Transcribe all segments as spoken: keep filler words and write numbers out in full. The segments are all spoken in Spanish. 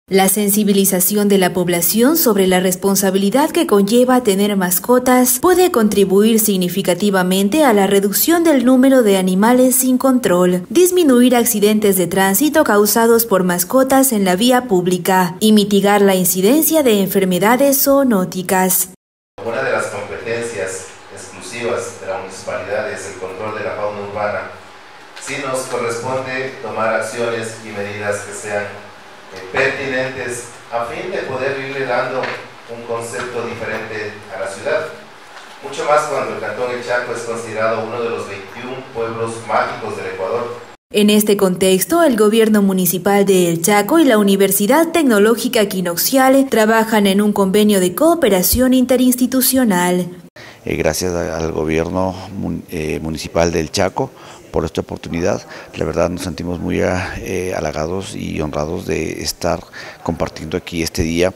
La sensibilización de la población sobre la responsabilidad que conlleva tener mascotas puede contribuir significativamente a la reducción del número de animales sin control, disminuir accidentes de tránsito causados por mascotas en la vía pública y mitigar la incidencia de enfermedades zoonóticas. Una de las competencias exclusivas de la municipalidad es el control de la fauna urbana. Sí nos corresponde tomar acciones y medidas que sean pertinentes a fin de poder irle dando un concepto diferente a la ciudad, mucho más cuando el Cantón El Chaco es considerado uno de los veintiún pueblos mágicos del Ecuador. En este contexto, el gobierno municipal de El Chaco y la Universidad Tecnológica Quinoxial trabajan en un convenio de cooperación interinstitucional. Eh, gracias al gobierno eh, municipal del Chaco por esta oportunidad. La verdad nos sentimos muy eh, halagados y honrados de estar compartiendo aquí este día.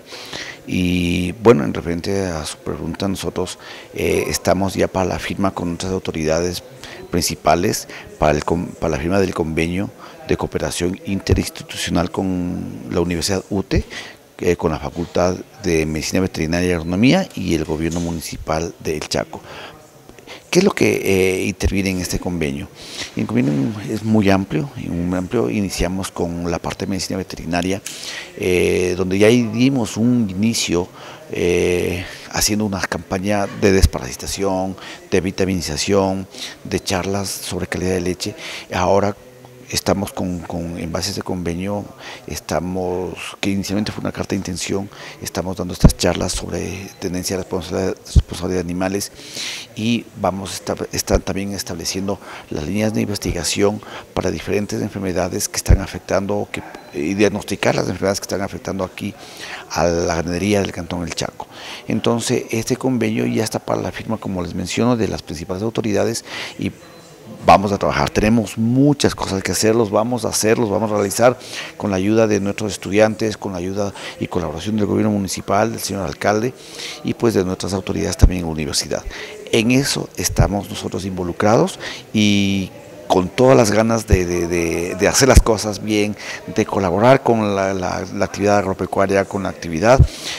Y bueno, en referente a su pregunta, nosotros eh, estamos ya para la firma con nuestras autoridades principales para, el, para la firma del convenio de cooperación interinstitucional con la Universidad U T E, eh, con la Facultad de Medicina Veterinaria y Agronomía y el gobierno municipal de El Chaco. ¿Qué es lo que eh, interviene en este convenio? El convenio es muy amplio, muy amplio. Iniciamos con la parte de medicina veterinaria, eh, donde ya dimos un inicio eh, haciendo una campaña de desparasitación, de vitaminización, de charlas sobre calidad de leche. Ahora estamos con, con, en base a ese convenio, estamos, que inicialmente fue una carta de intención, estamos dando estas charlas sobre tenencia de responsabilidad, responsabilidad de animales y vamos a estar, estar también estableciendo las líneas de investigación para diferentes enfermedades que están afectando que, y diagnosticar las enfermedades que están afectando aquí a la ganadería del Cantón El Chaco. Entonces, este convenio ya está para la firma, como les menciono, de las principales autoridades y vamos a trabajar. Tenemos muchas cosas que hacer, los vamos a hacer, los vamos a realizar con la ayuda de nuestros estudiantes, con la ayuda y colaboración del gobierno municipal, del señor alcalde y pues de nuestras autoridades también en la universidad. En eso estamos nosotros involucrados y con todas las ganas de, de, de, de hacer las cosas bien, de colaborar con la, la, la actividad agropecuaria, con la actividad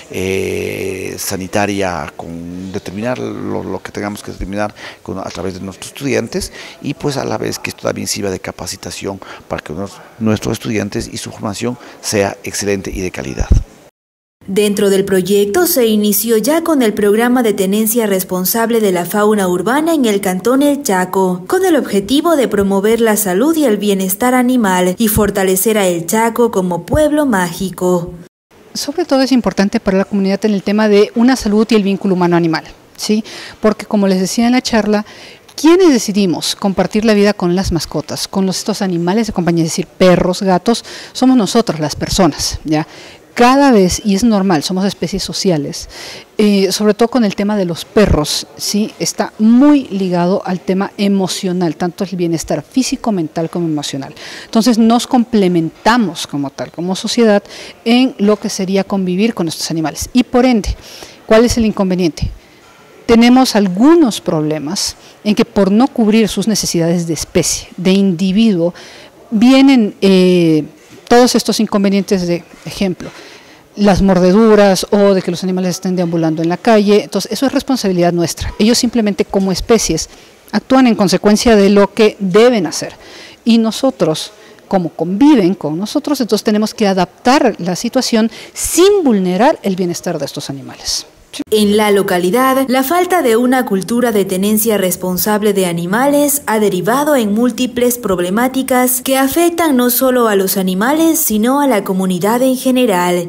eh, sanitaria, con determinar lo, lo que tengamos que determinar con, a través de nuestros estudiantes y pues a la vez que esto también sirva de capacitación para que unos, nuestros estudiantes y su formación sea excelente y de calidad. Dentro del proyecto se inició ya con el programa de tenencia responsable de la fauna urbana en el Cantón El Chaco, con el objetivo de promover la salud y el bienestar animal y fortalecer a El Chaco como pueblo mágico. Sobre todo es importante para la comunidad en el tema de una salud y el vínculo humano-animal, ¿sí? Porque como les decía en la charla, ¿quiénes decidimos compartir la vida con las mascotas, con los, estos animales de compañía, es decir, perros, gatos? Somos nosotros, las personas, ¿ya? Cada vez, y es normal, somos especies sociales, eh, sobre todo con el tema de los perros, ¿sí? Está muy ligado al tema emocional, tanto el bienestar físico, mental como emocional. Entonces nos complementamos como tal, como sociedad, en lo que sería convivir con estos animales. Y por ende, ¿cuál es el inconveniente? Tenemos algunos problemas en que por no cubrir sus necesidades de especie, de individuo, vienen Eh, todos estos inconvenientes de ejemplo, las mordeduras o de que los animales estén deambulando en la calle. Entonces eso es responsabilidad nuestra. Ellos simplemente como especies actúan en consecuencia de lo que deben hacer y nosotros, como conviven con nosotros, entonces tenemos que adaptar la situación sin vulnerar el bienestar de estos animales. En la localidad, la falta de una cultura de tenencia responsable de animales ha derivado en múltiples problemáticas que afectan no solo a los animales, sino a la comunidad en general.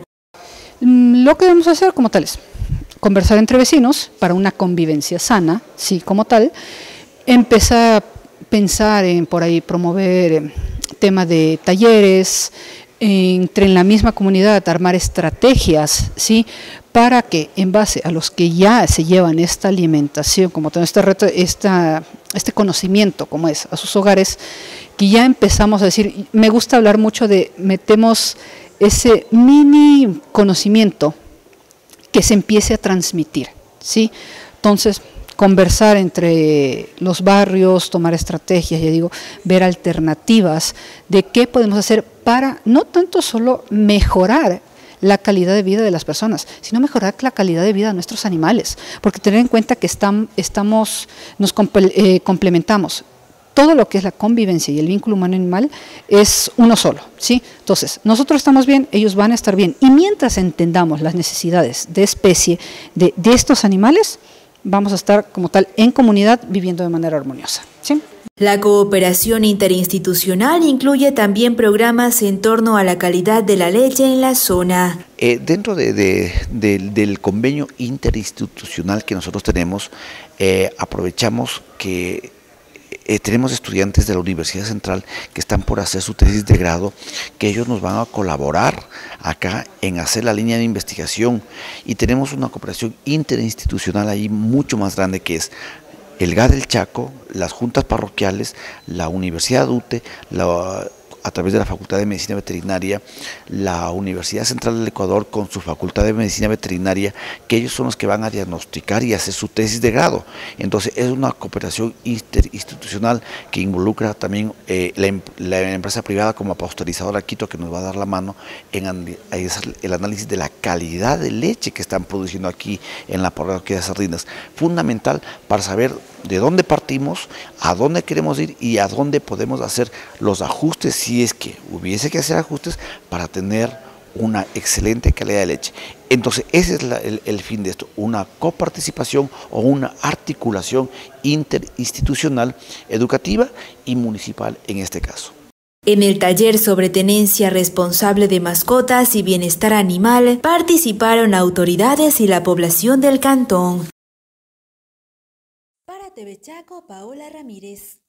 Lo que debemos hacer como tal es conversar entre vecinos para una convivencia sana, sí, como tal, empezar a pensar en por ahí promover temas de talleres, entre en la misma comunidad armar estrategias, ¿sí? Para que en base a los que ya se llevan esta alimentación, como todo este, reto, esta, este conocimiento, como es, a sus hogares, que ya empezamos a decir, me gusta hablar mucho de, metemos ese mini conocimiento que se empiece a transmitir, ¿sí? Entonces, conversar entre los barrios, tomar estrategias, ya digo, ver alternativas de qué podemos hacer para no tanto solo mejorar la calidad de vida de las personas, sino mejorar la calidad de vida de nuestros animales, porque tener en cuenta que están, estamos, nos comple, eh, complementamos. Todo lo que es la convivencia y el vínculo humano-animal es uno solo, ¿sí? Entonces, nosotros estamos bien, ellos van a estar bien. Y mientras entendamos las necesidades de especie de, de estos animales, vamos a estar como tal en comunidad viviendo de manera armoniosa, ¿sí? La cooperación interinstitucional incluye también programas en torno a la calidad de la leche en la zona. Eh, dentro de, de, de, del convenio interinstitucional que nosotros tenemos, eh, aprovechamos que Eh, tenemos estudiantes de la Universidad Central que están por hacer su tesis de grado, que ellos nos van a colaborar acá en hacer la línea de investigación, y tenemos una cooperación interinstitucional ahí mucho más grande, que es el G A del Chaco, las juntas parroquiales, la Universidad U T E, la, a través de la Facultad de Medicina Veterinaria, la Universidad Central del Ecuador con su Facultad de Medicina Veterinaria, que ellos son los que van a diagnosticar y hacer su tesis de grado. Entonces es una cooperación interinstitucional que involucra también eh, la, la empresa privada como pasteurizadora Quito, que nos va a dar la mano en el análisis de la calidad de leche que están produciendo aquí en la parroquia de Sardinas. Fundamental para saber de dónde partimos, a dónde queremos ir y a dónde podemos hacer los ajustes, si es que hubiese que hacer ajustes, para tener una excelente calidad de leche. Entonces ese es la, el, el fin de esto, una coparticipación o una articulación interinstitucional, educativa y municipal en este caso. En el taller sobre tenencia responsable de mascotas y bienestar animal participaron autoridades y la población del cantón. Para T V Chaco, Paola Ramírez.